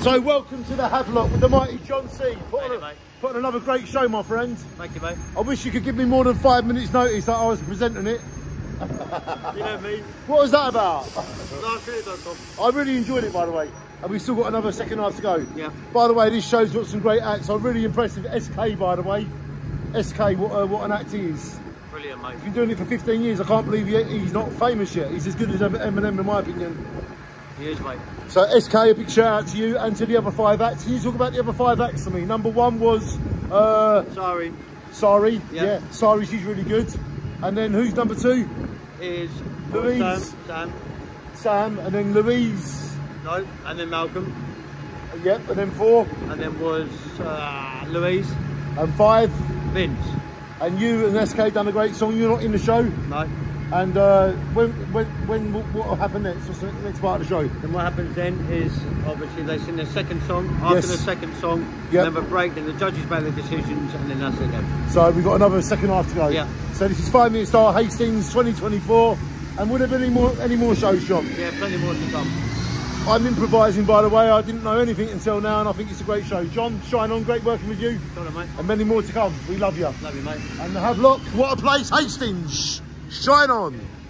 So welcome to the Havelock with the mighty John C. Put on another great show, my friend. Thank you, mate. I wish you could give me more than 5 minutes notice that I was presenting it. You know me. What was that about? LastMinute.com. I really enjoyed it, by the way. And we've still got another second half to go. Yeah. By the way, this show's got some great acts. I'm really impressed with SK, by the way. SK, what an act he is. Brilliant, mate. He's been doing it for 15 years. I can't believe he's not famous yet. He's as good as Eminem, in my opinion. He is, mate. So SK, a big shout out to you and to the other 5 acts. Can you talk about the other 5 acts to me? Number 1 was... Sorry. Sorry. Yep. Yeah. Sorry, she's really good. And then who's number 2? Is Louise. Sam. And then Louise. No. And then Malcolm. Yep. And then 4. And then was Louise. And 5. Vince. And you and SK done a great song. You're not in the show. No. And what will happen next? What's the next part of the show? Then what happens then is obviously they sing their second song. After the second song, yep. they have a break, then the judges make their decisions, and then that's it then. So we've got another second half to go. Yeah. So this is 5 Minute Star Hastings 2024. And will there be any more shows, John? Yeah, plenty more to come. I'm improvising, by the way. I didn't know anything until now, and I think it's a great show. John, shine on. Great working with you. Got it, mate. And many more to come. We love you. Love you, mate. And the Havelock, what a place, Hastings. Shine on.